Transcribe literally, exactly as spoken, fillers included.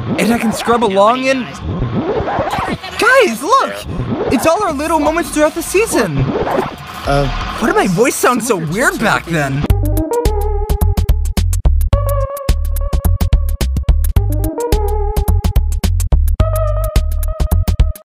And I can scrub along in... Guys, look! It's all our little moments throughout the season! Uh... Why did my voice sound so weird back then?